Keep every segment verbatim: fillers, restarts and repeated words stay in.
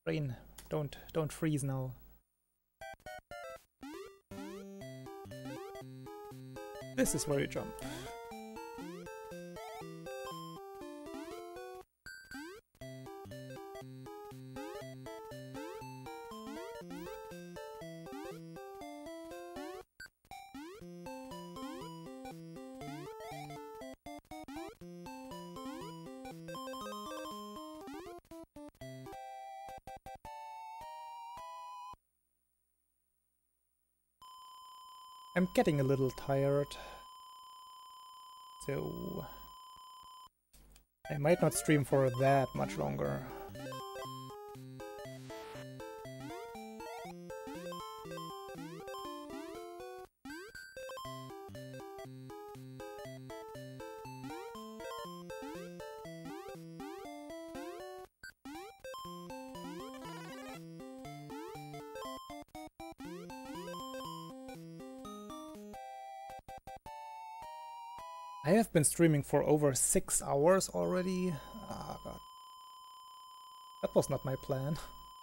Rain, don't don't freeze now. This is where you jump. I'm getting a little tired, so I might not stream for that much longer. I have been streaming for over six hours already. Ah, God. That was not my plan.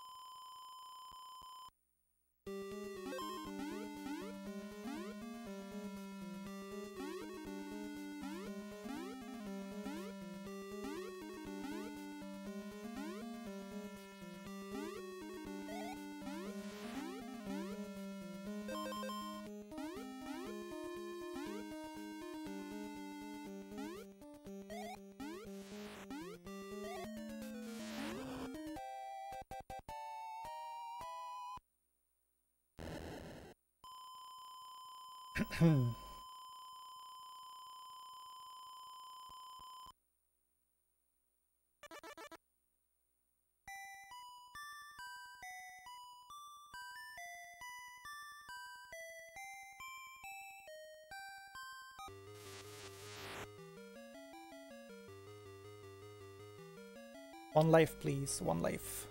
One life, please. One life.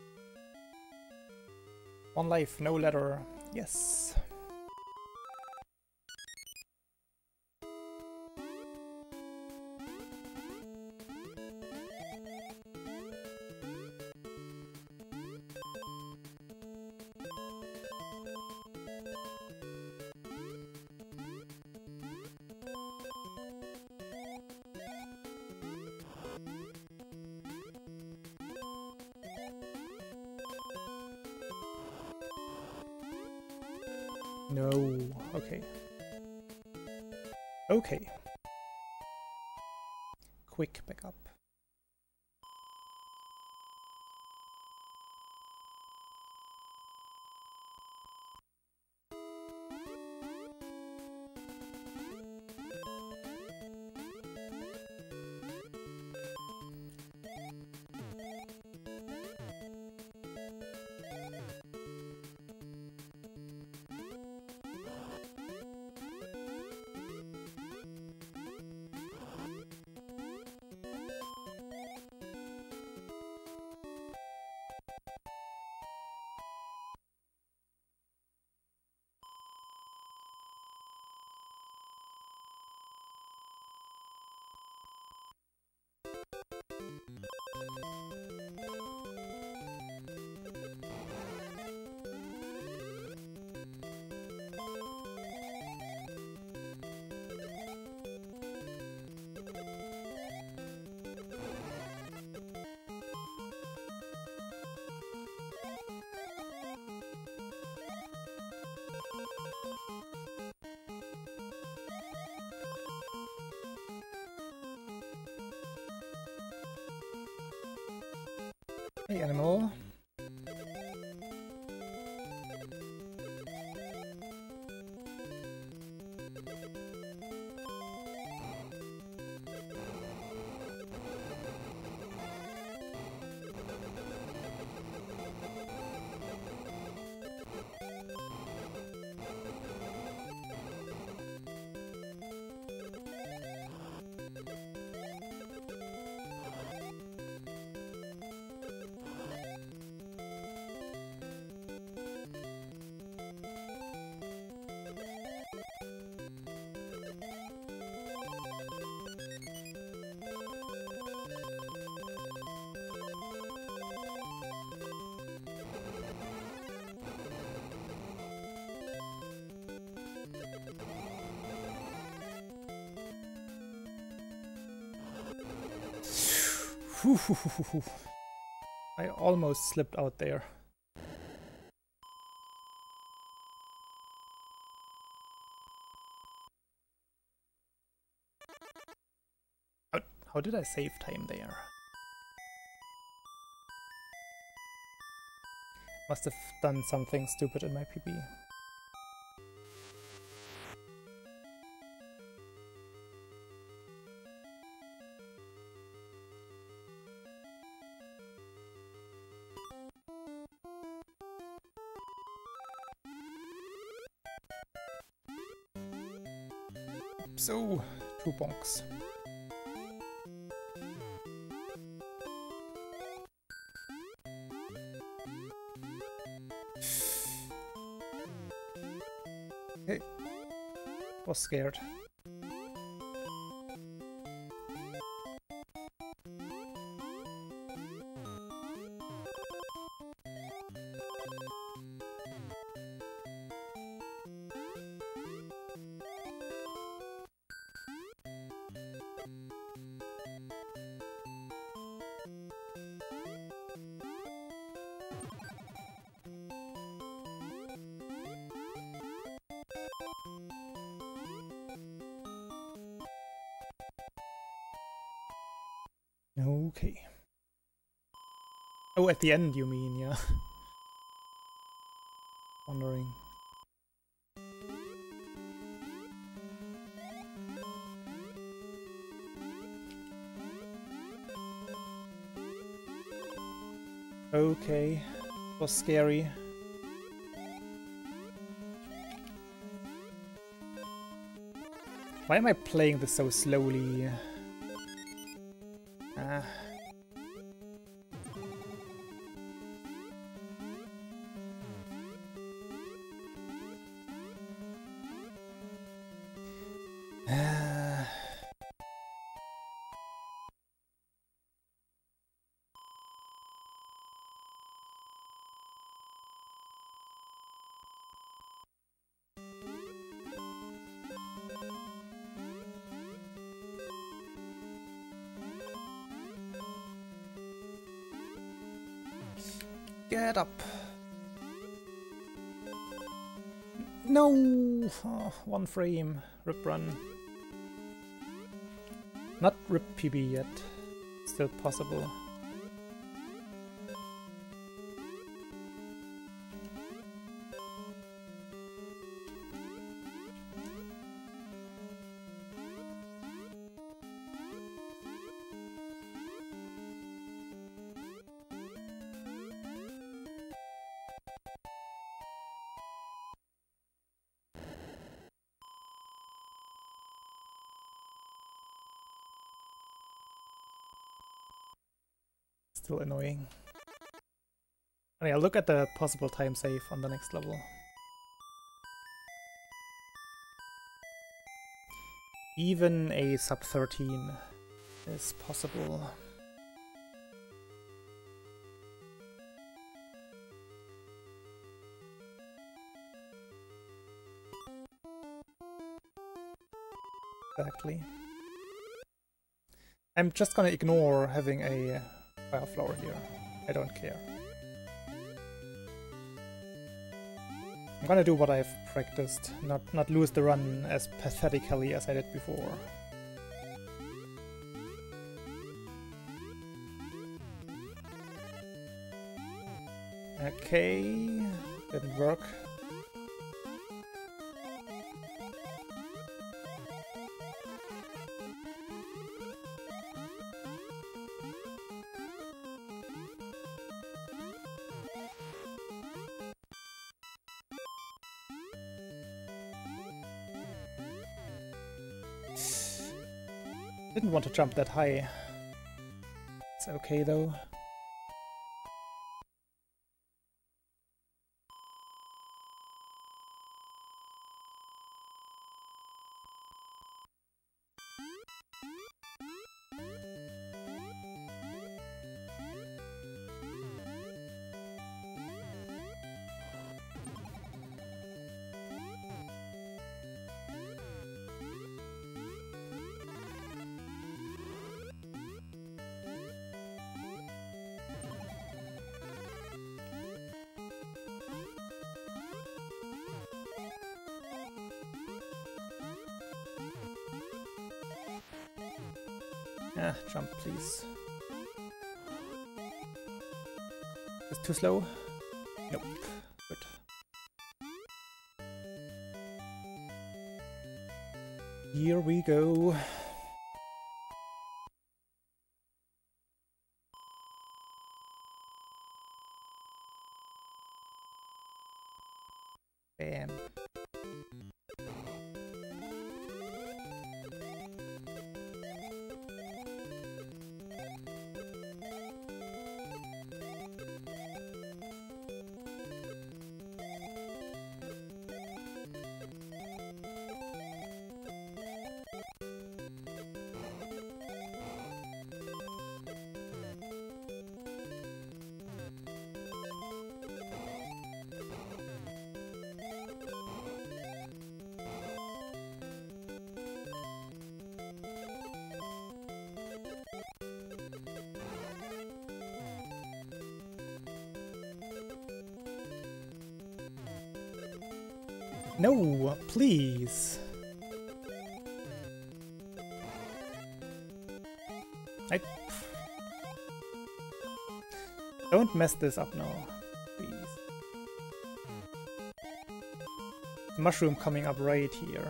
One life, no letter. Yes. No. Okay. Okay. Quick backup. Hey, animal. I almost slipped out there. How, how did I save time there? Must have done something stupid in my P B. So, two bonks. Okay. Was scared. Okay. Oh, at the end you mean, yeah. Wondering. Okay. Was scary. Why am I playing this so slowly? Ah. Ah. Get up. No! Oh, one frame. Rip run. Not rip P B yet. Still possible. Still annoying. Oh yeah, look at the possible time save on the next level. Even a sub thirteen is possible. Exactly. I'm just gonna ignore having a fire flower here. I don't care. I'm gonna do what I've practiced, not not lose the run as pathetically as I did before. Okay, didn't work. Didn't want to jump that high. It's okay though. Ah, jump, please. It's too slow? Nope. Good. Here we go. Bam. No, please. I don't mess this up now, please. Mushroom coming up right here.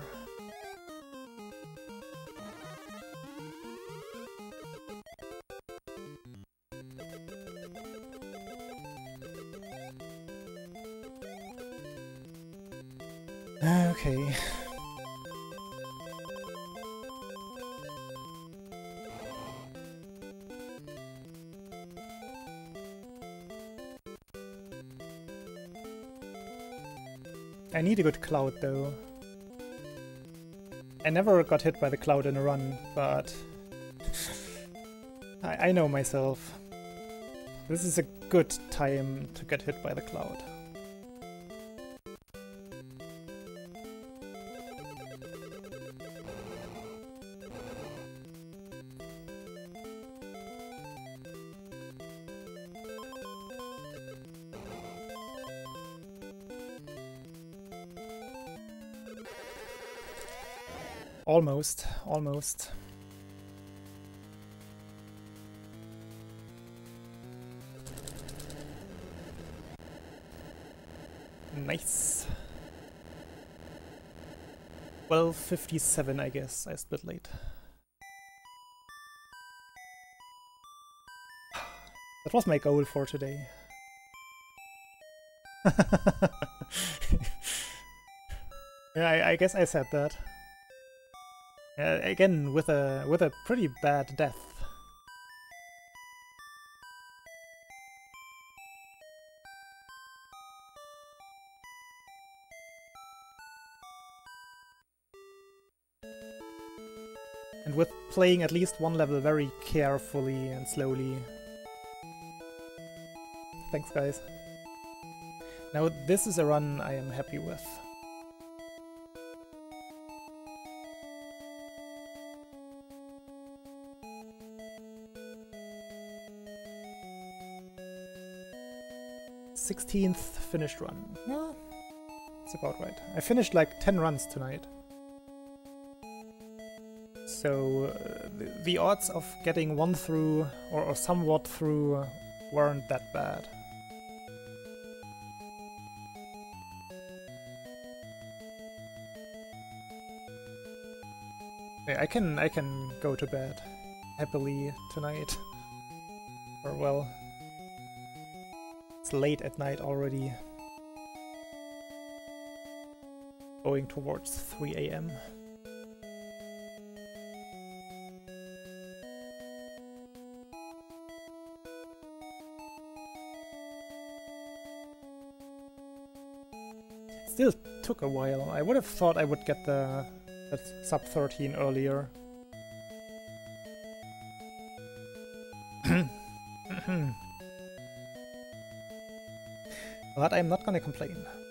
Okay. I need a good cloud though. I never got hit by the cloud in a run, but I, I know myself. This is a good time to get hit by the cloud. Almost, almost. Nice. twelve fifty-seven, I guess. I split late. That was my goal for today. Yeah, I, I guess I said that. Uh, again, with a with a pretty bad death. And with playing at least one level very carefully and slowly. Thanks, guys. Now this is a run I am happy with. sixteenth finished run. Well, it's about right. I finished like ten runs tonight. So uh, the, the odds of getting one through, or, or somewhat through, uh, weren't that bad. Okay, I can I can go to bed happily tonight. Or well, it's late at night already. Going towards three A M Still took a while. I would have thought I would get the that sub thirteen earlier. But I'm not gonna complain.